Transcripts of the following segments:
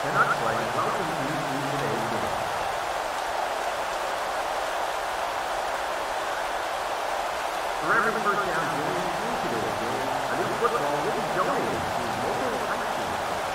cannot play. Welcome to today's game. For every first down game in today's game, a new football will be donated to local high school.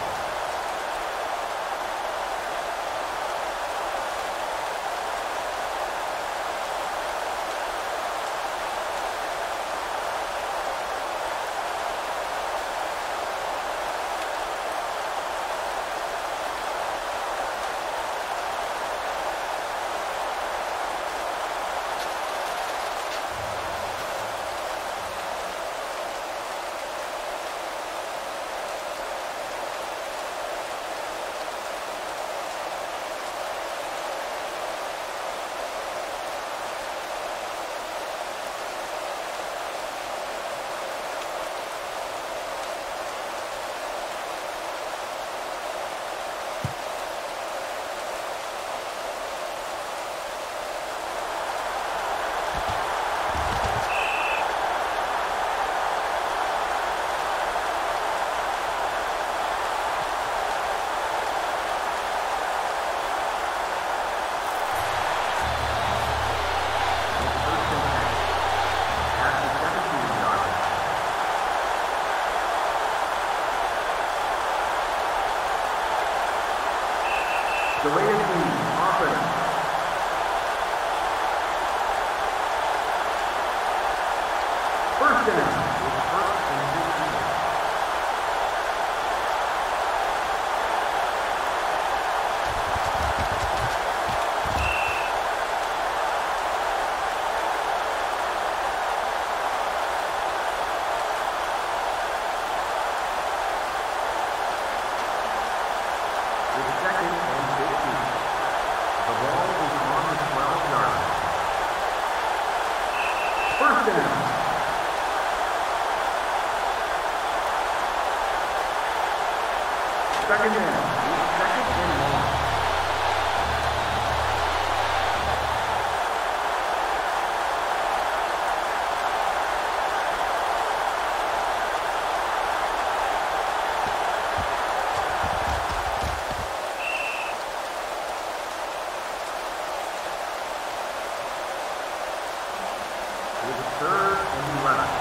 The way is offense. First down. First and 15. Second down. Second and long. It's third and 11.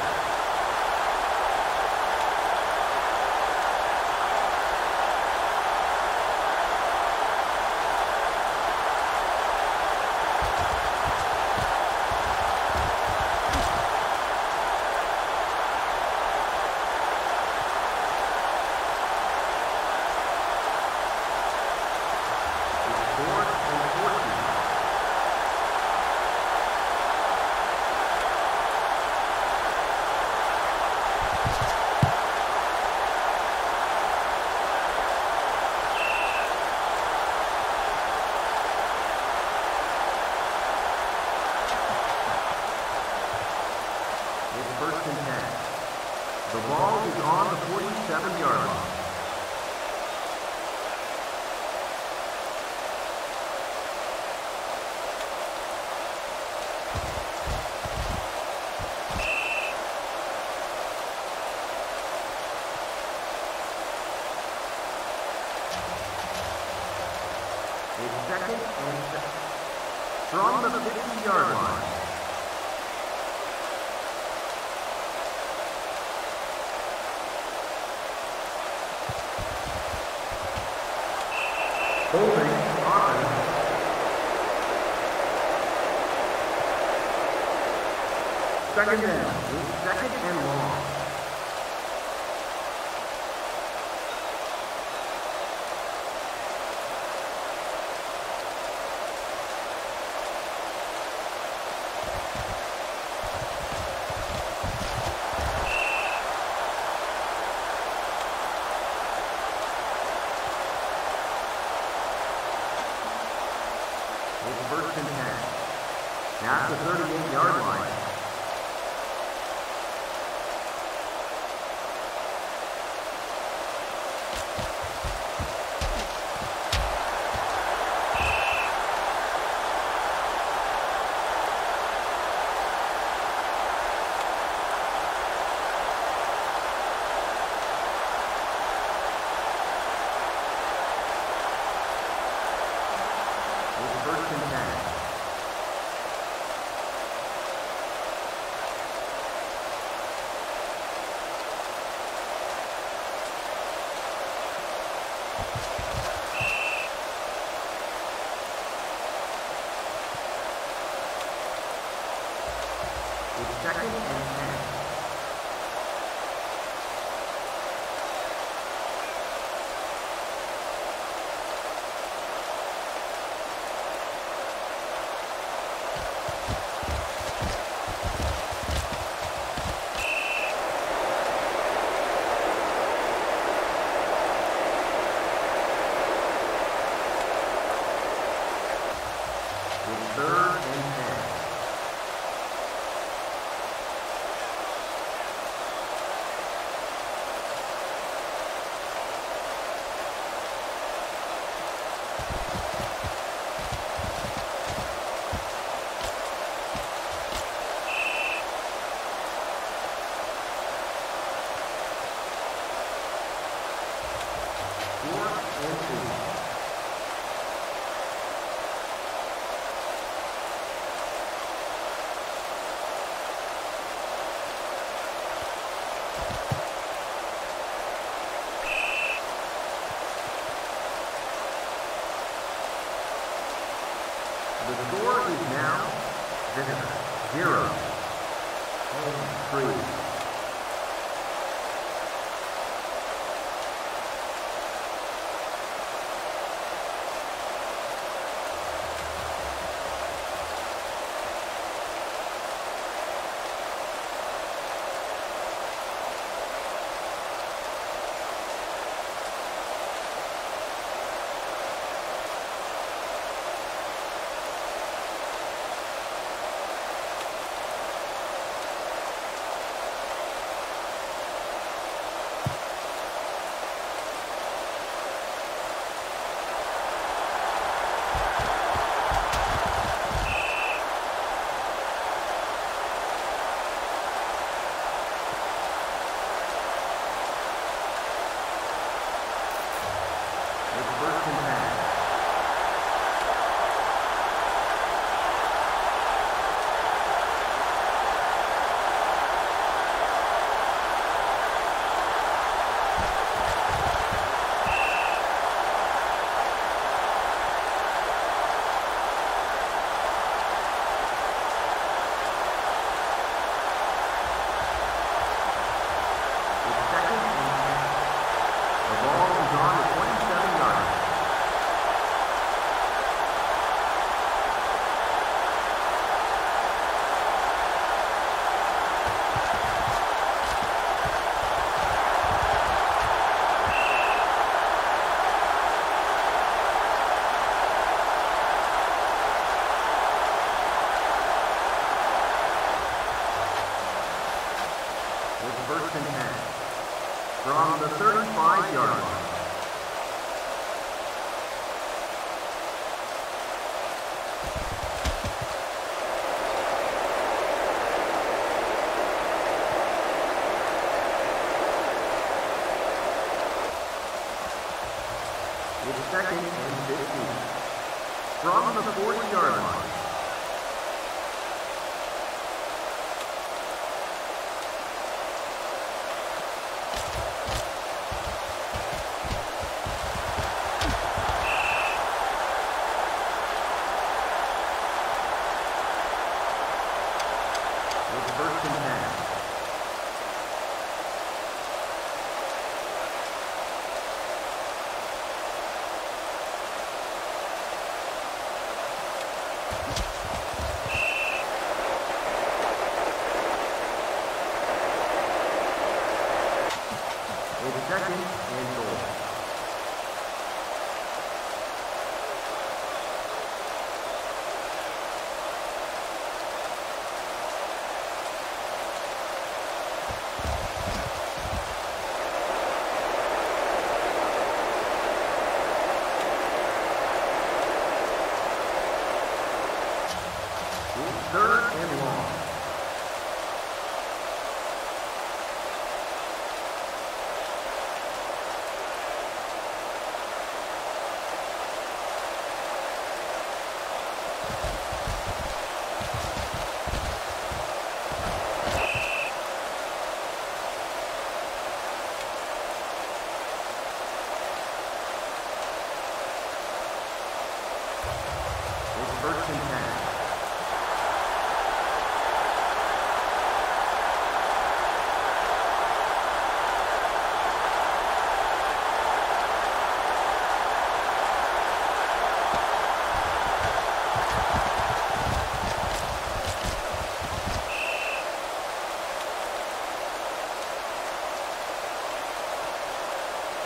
First and 10. The ball is on the 47-yard line. It's second and 7. From the 50-yard line. Holding offense. Second down. Second and long. First and 10. At the 38-yard line. 3rd and 10. The score is now visitor 0, home 3. First and 10 from the 35-yard line. It's 2nd and 15 from the 40-yard line. First and 10. It's 2nd and goal. Third and long. It's 1st and 10.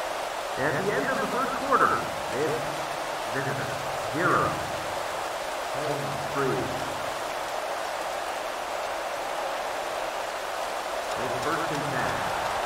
At the end of the first quarter, it's visitor 0, Home free. It's first and 10.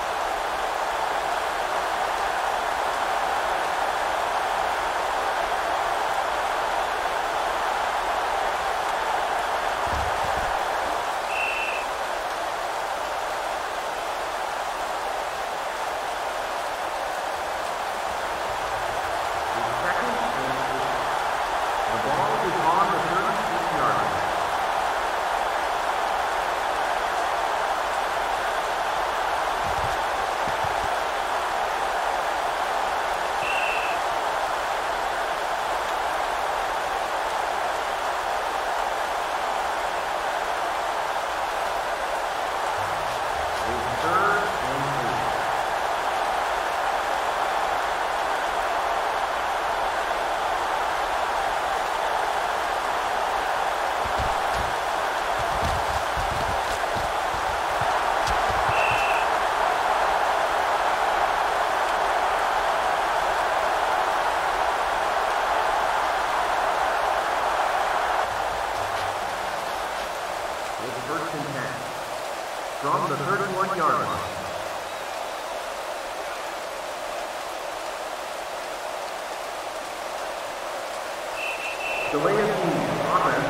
First and 10. From the 31-yard line. Delay of game. Offense.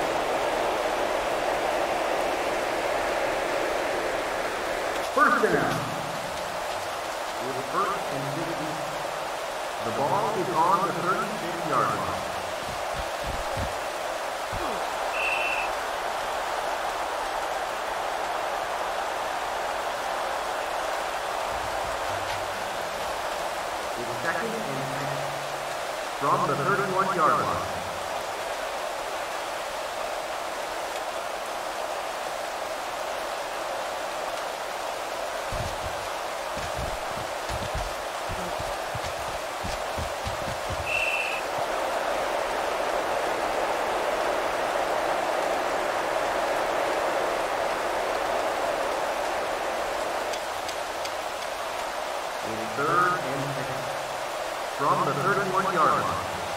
First down. With first and 50. The ball is on the 36-yard line. Second and 10 from the 31-yard line. Third and 10 from the 31-yard line.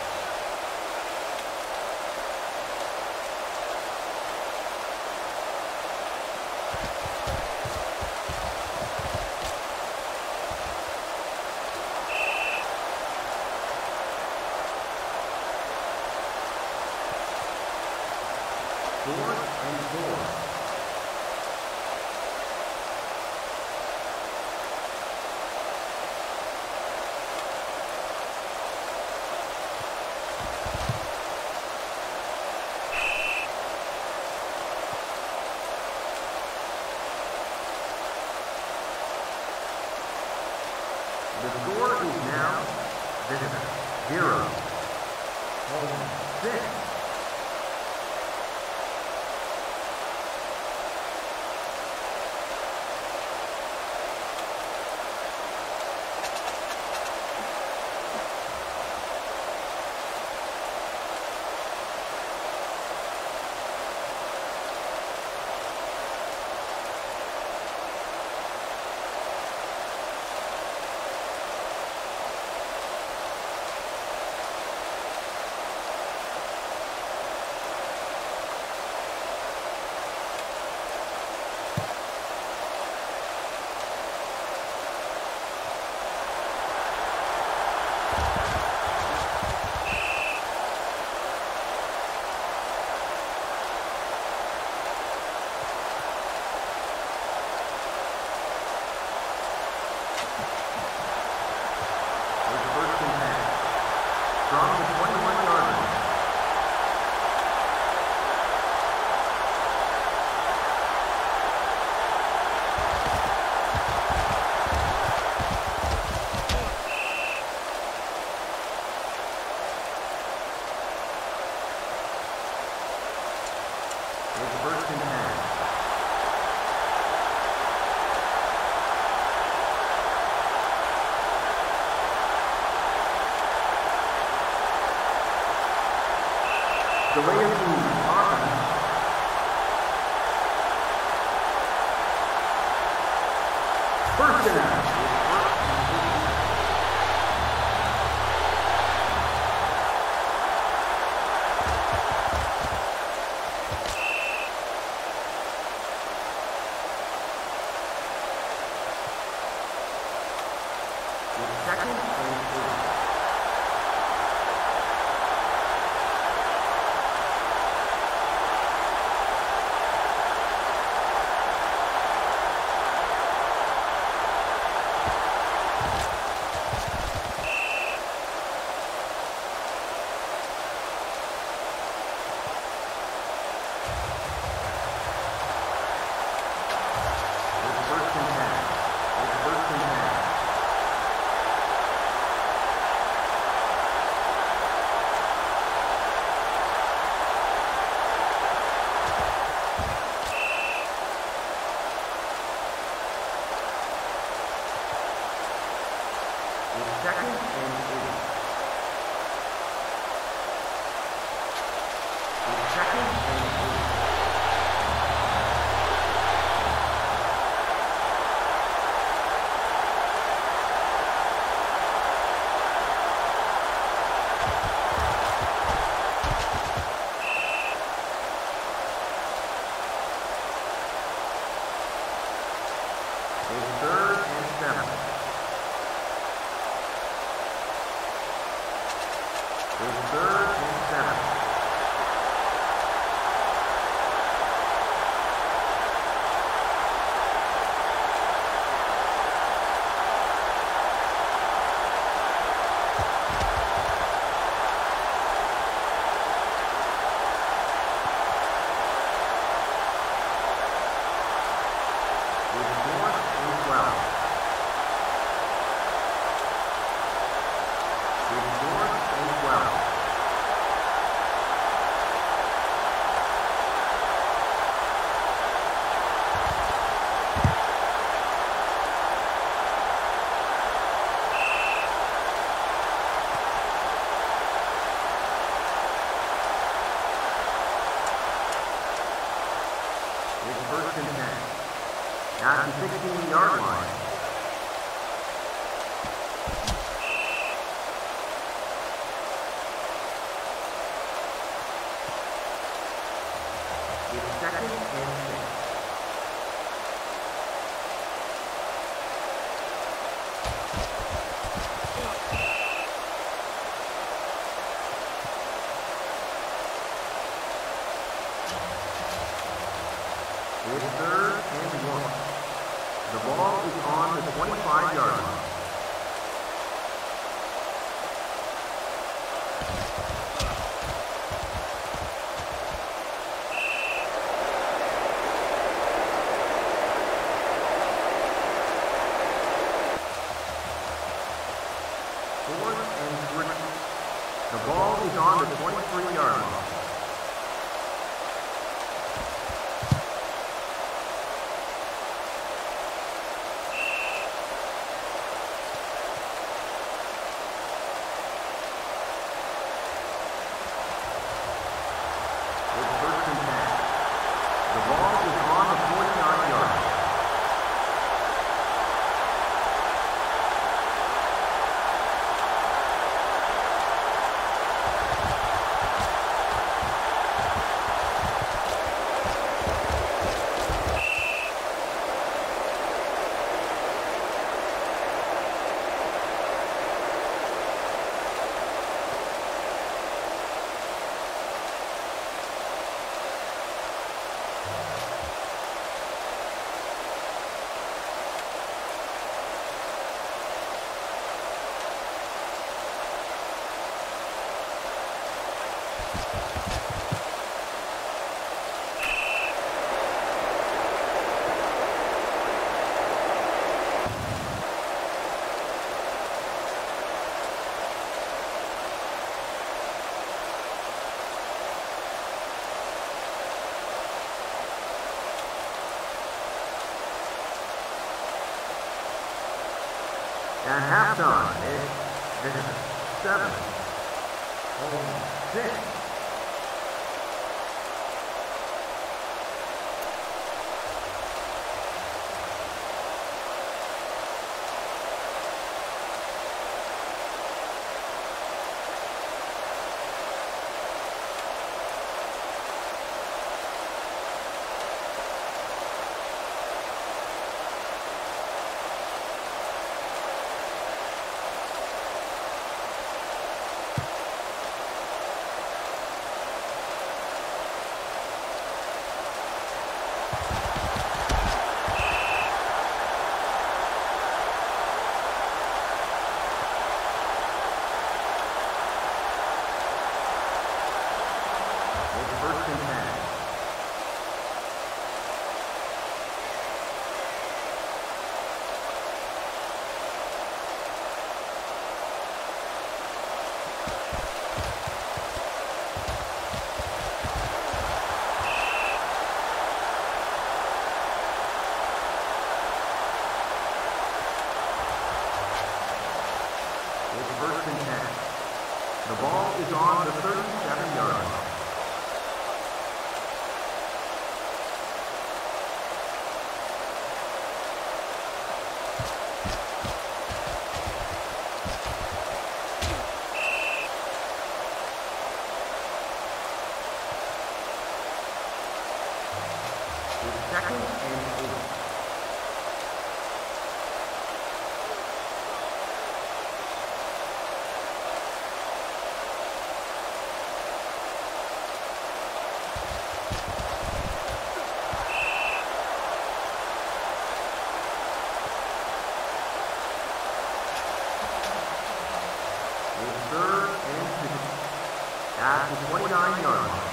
Fourth and 4. The score is now visitor 0, home 6. From the 21-yard line. It's first and 10. Delay of game. Offense. First down. With second and 8. Second and 8. With second and 8. With third and 7. With third and 7. With fourth and 12. With fourth and 12. With first and 10. At the 16-yard line. With second and 6. With third and 1. The ball is on the 25-yard line. Fourth and 3. The ball is on the 23-yard line. The ball is on the 49-yard line. At halftime, it's 7, 6. first and 10. The ball is on the 37-yard line. Second and 8. It's third and 2 at the 29-yard line.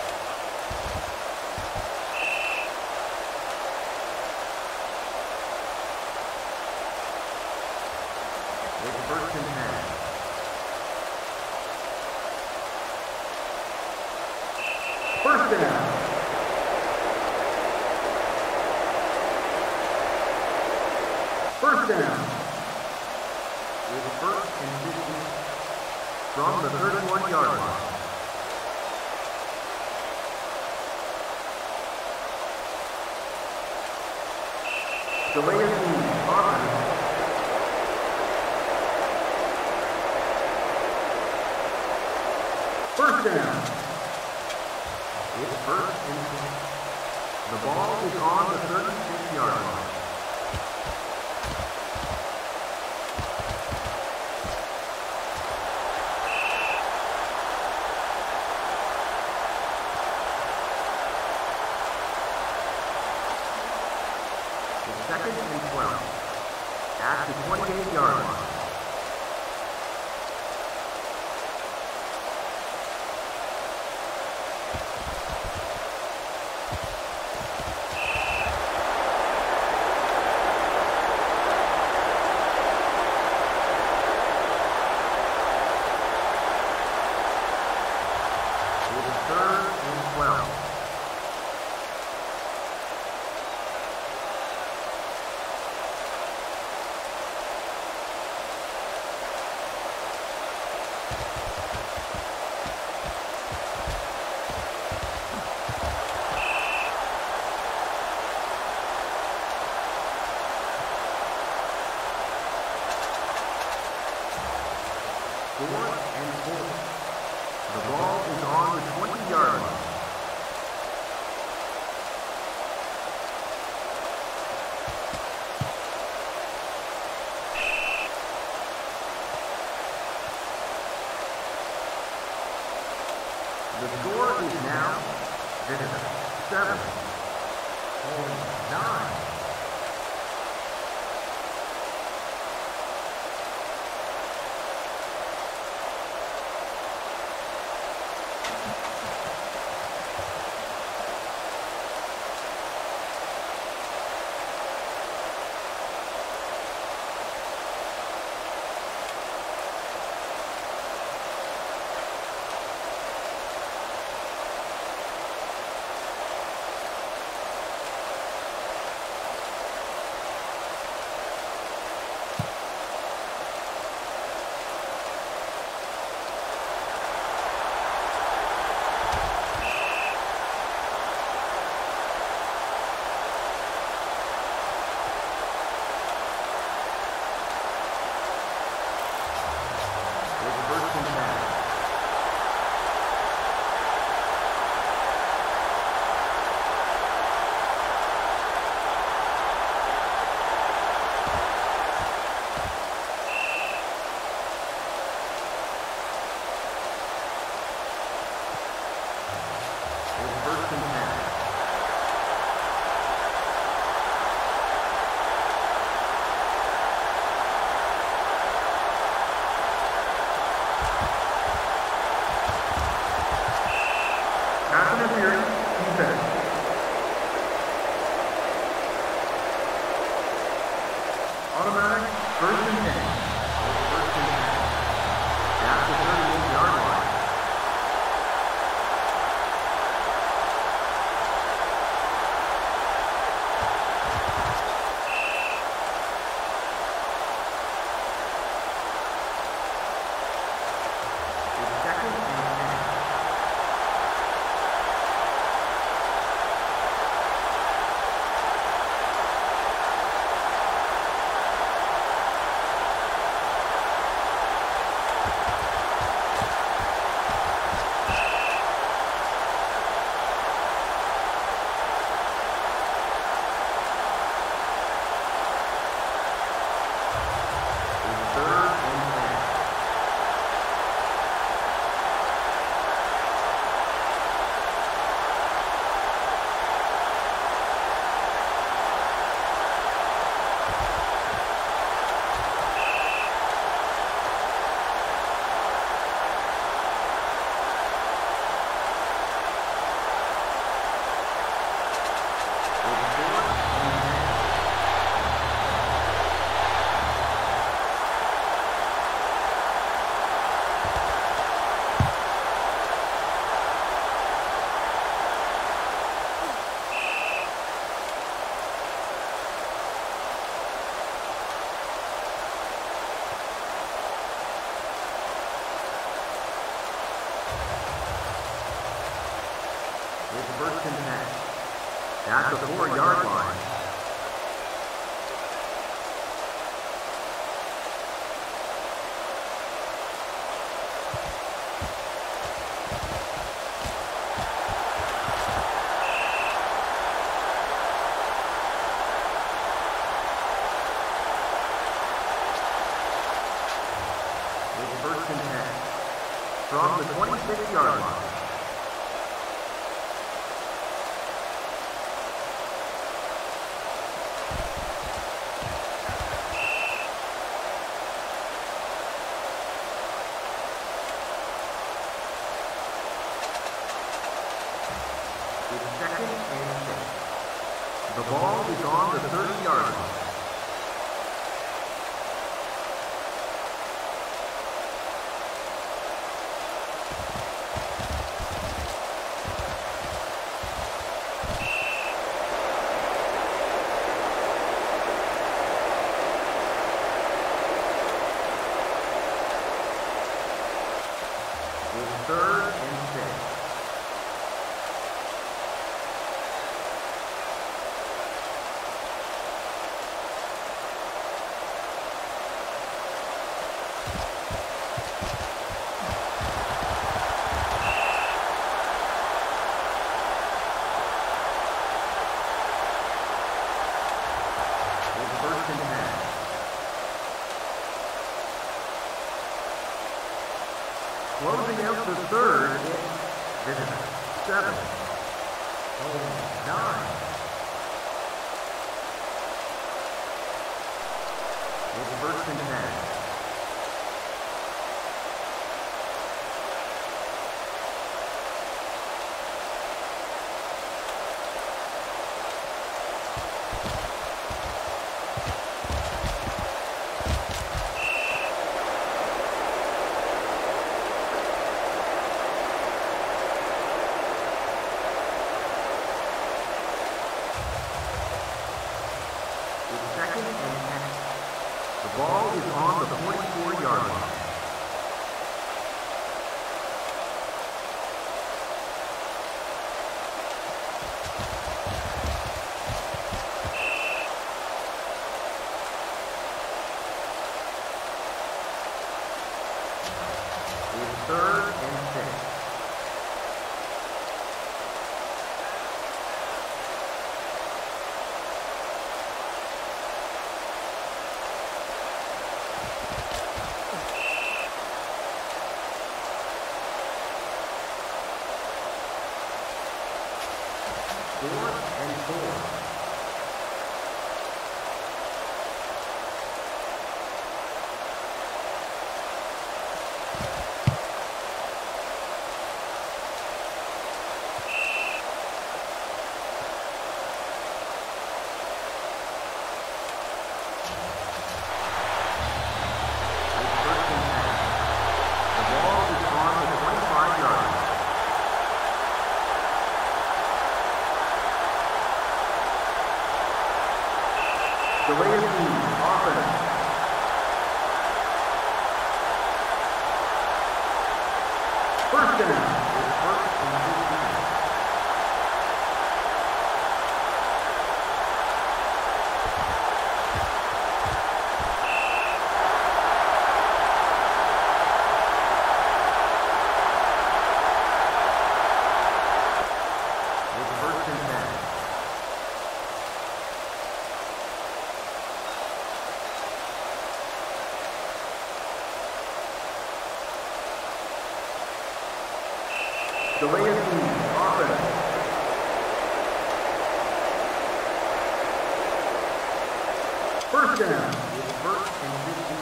First and 10. First down. First down. It's first and 15 from the 31-yard line. Delay of game. Offense. First down. It's first and 10. The ball is on the 36-yard line. It's second and 12 at the 28-yard line. Fourth and 4. The ball is on the 20-yard line. The score is now 7 and 9. first and 10. At the 4-yard line. It's first and 10. From the 26-yard line. Second and 6. The ball is on the 30-yard line. It's third and 6. First and 10. Closing out the third, it's 7. 9. It's first and 10. Second and 10. The ball is on the 44-yard line. It's third and 6. Fourth and 4. Delay of game, offense. First and out. It's first and 15. It's first and 10. Delay of game, offense. First down. It's first and 15.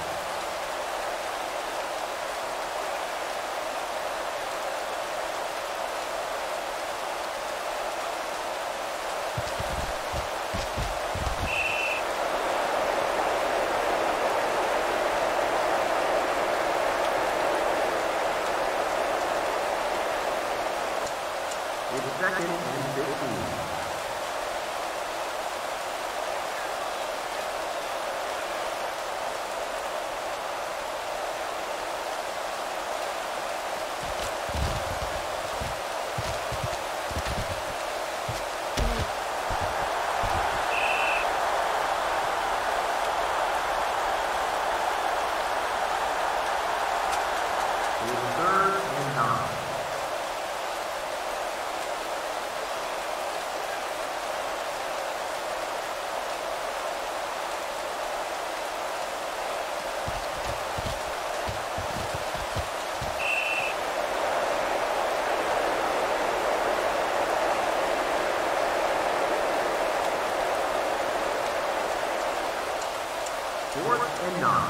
It's second and 15. is 3rd and 9. Fourth and 9.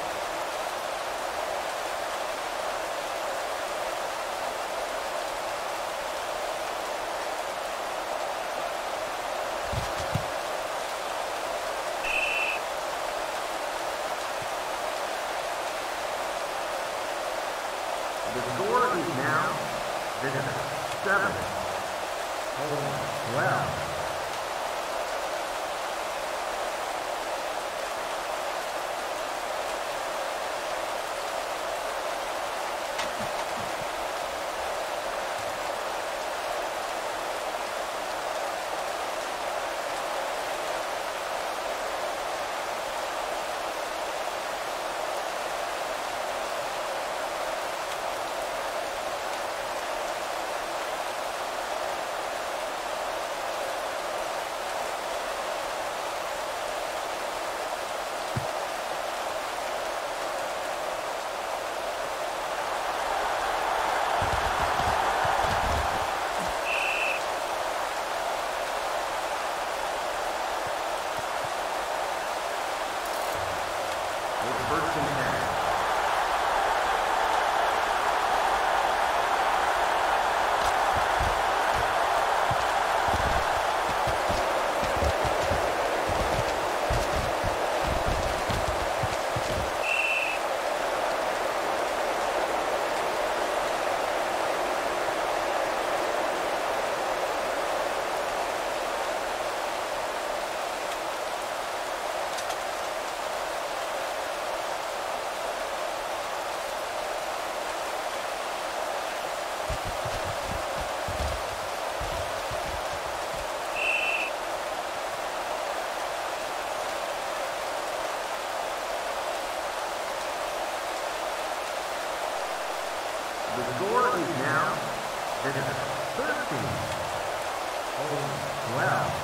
The score is now Visitor 7, Home 12. First and 10. The score is now Visitor 13, Home 12.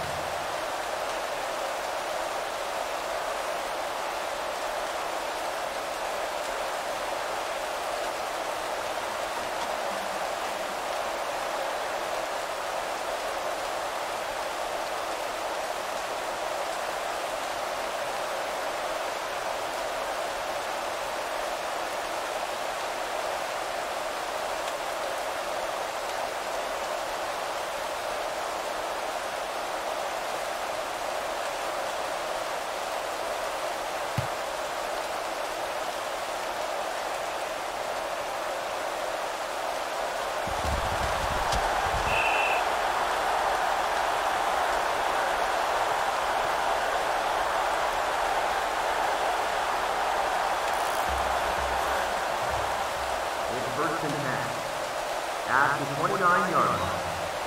First and 10 at the 29-yard line.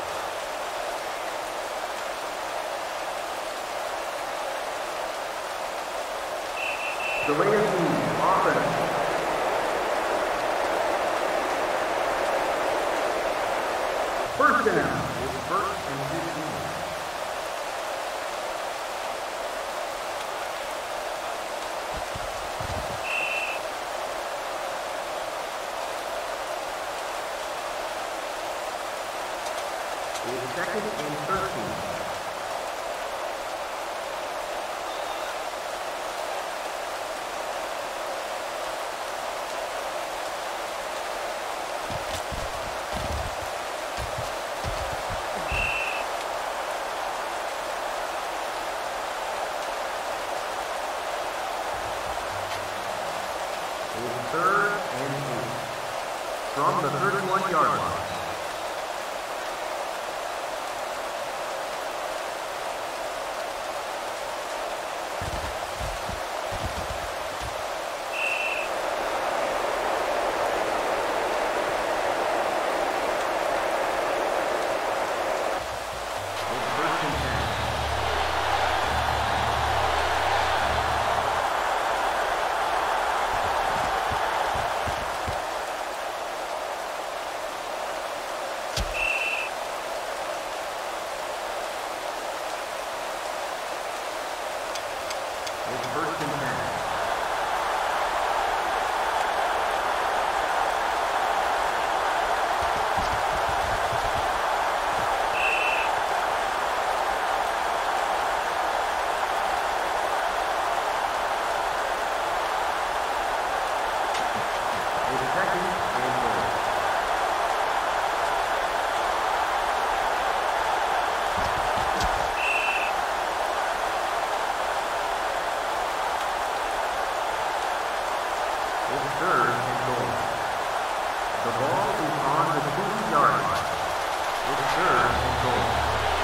Delay of game, offense. First down is 1st and 15. Is 2nd and 13. Is 3rd and 8. From the 31-yard line. It's third and goal. The ball is on the 2-yard line. It's third and goal.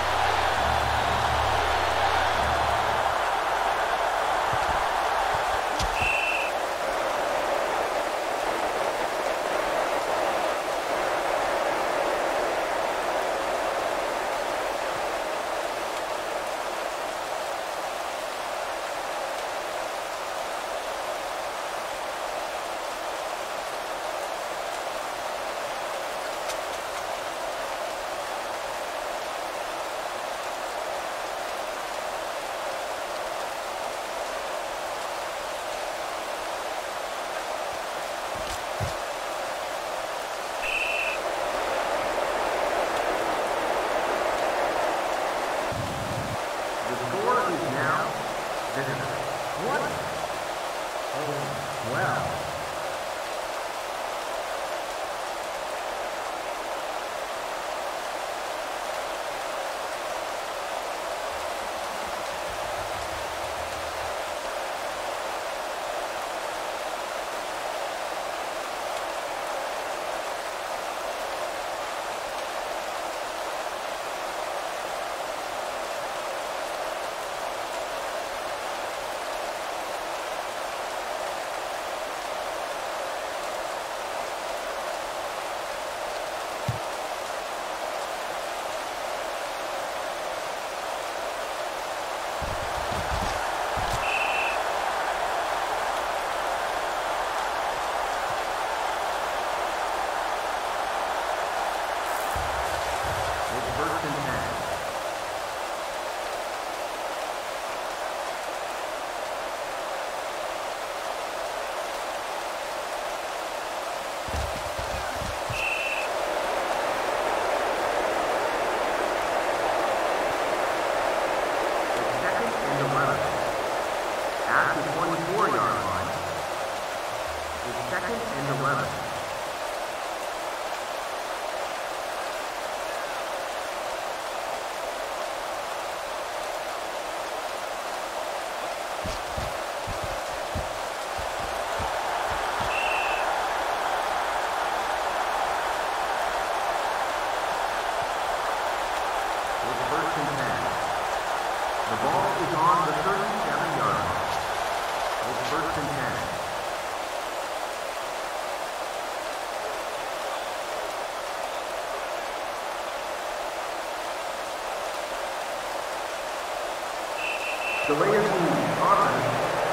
Delay of game, offense.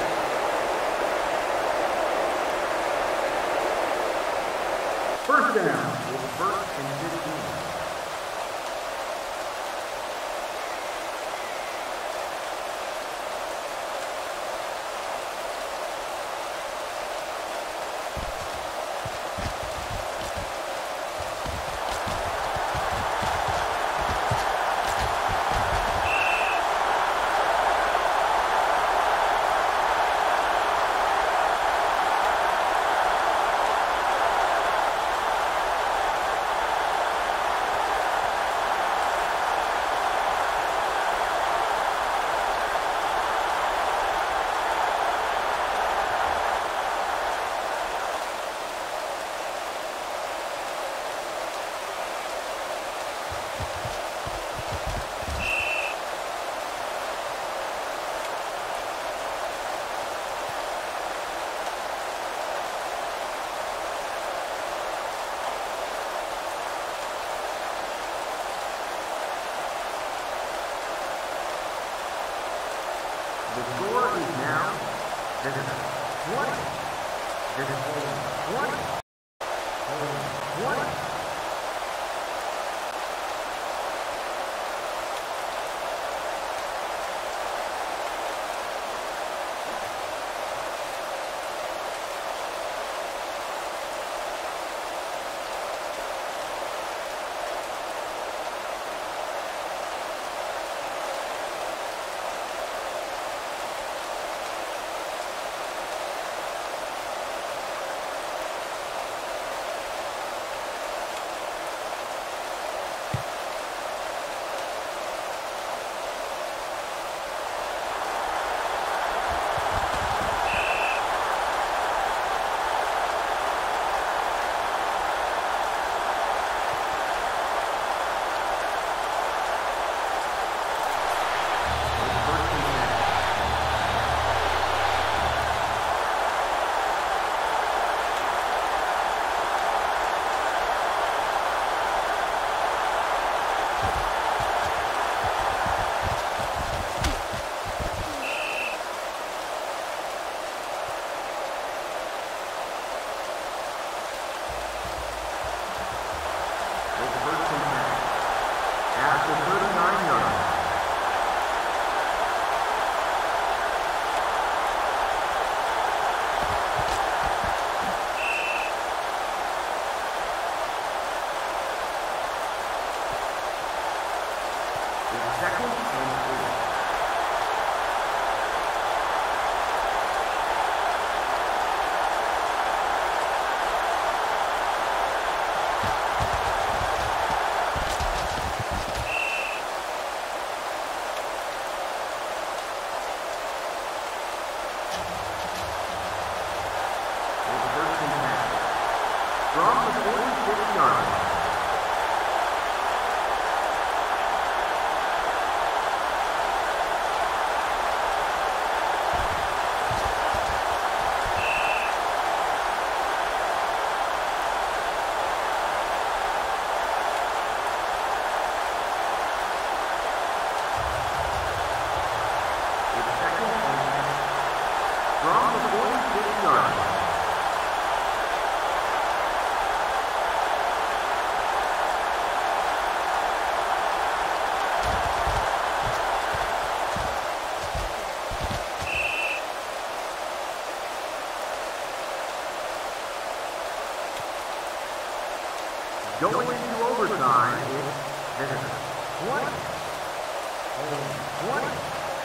First down. It's first and 15. The score is now, this is 20. This is 20. 20. From the 46-yard line. From the 46-yard line. Going into overtime, it's 20. 20.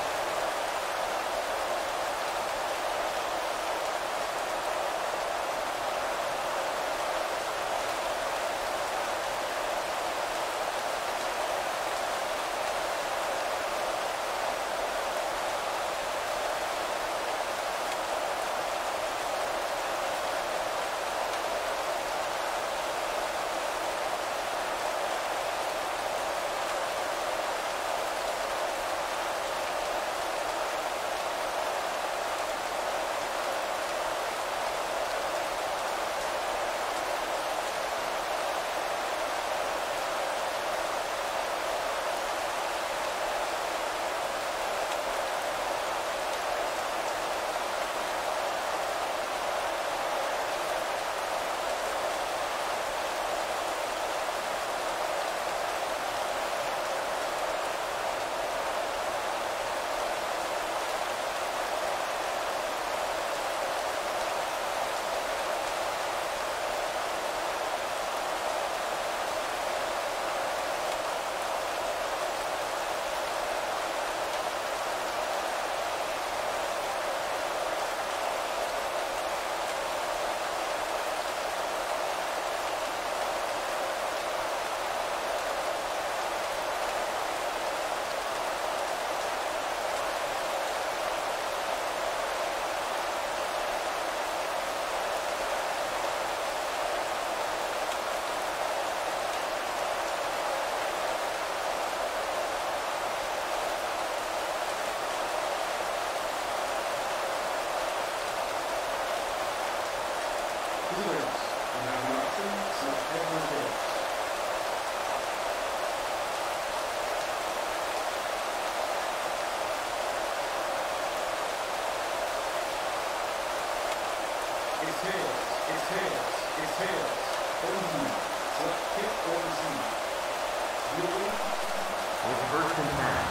It's first and 10.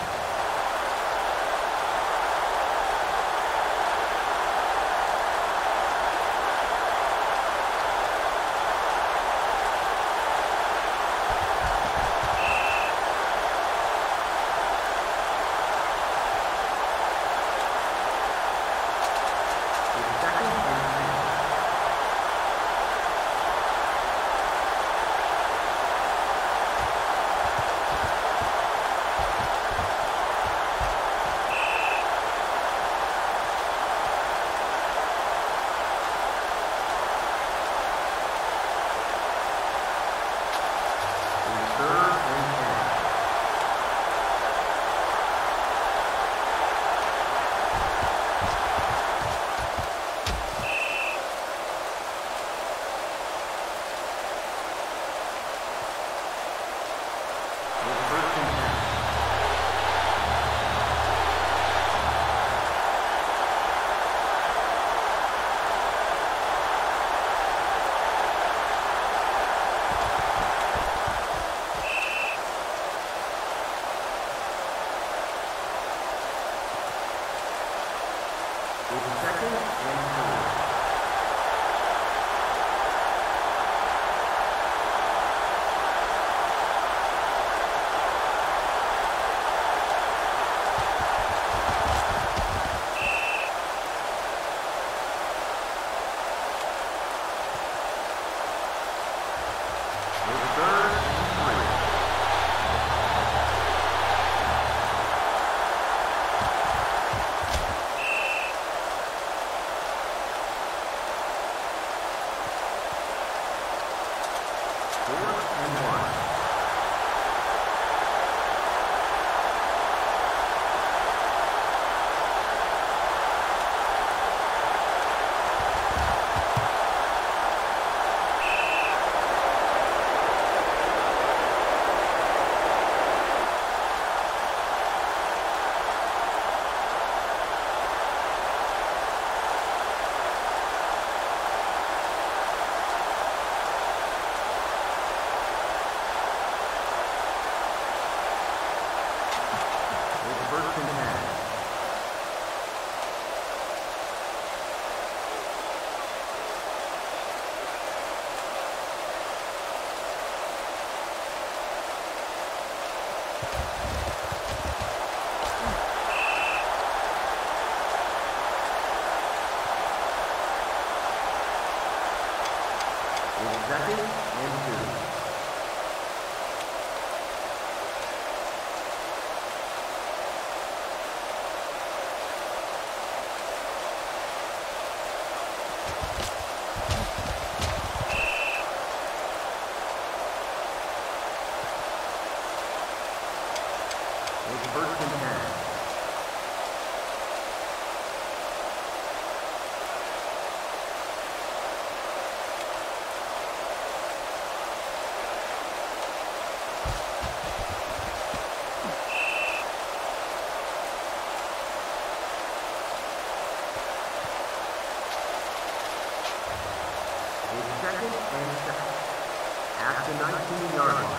4th and 1. Second and 2. It's 1st and 10. Second and 7 at the 19-yard line.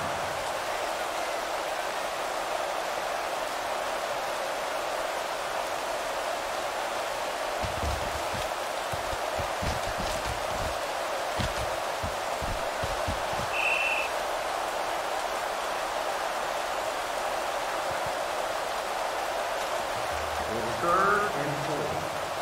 It's 3rd and 4.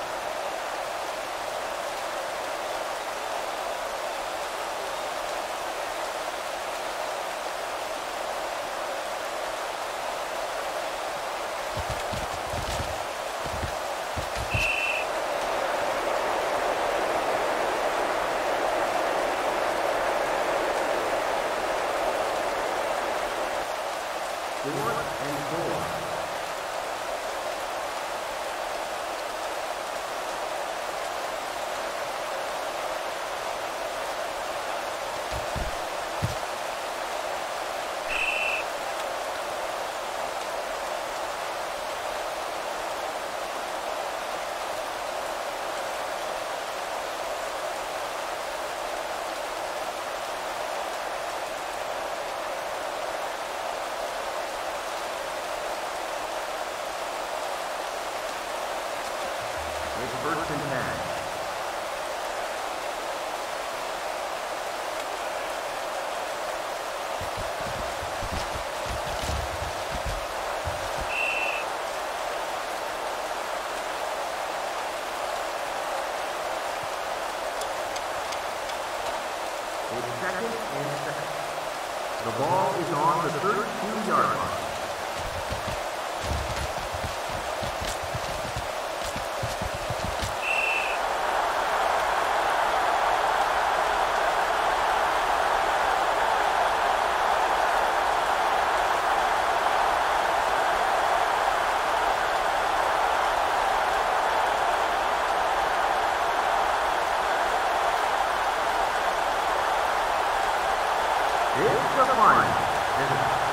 It's 1st and 10. It's 2nd and 7. The ball is on the 32-yard line. It's the final.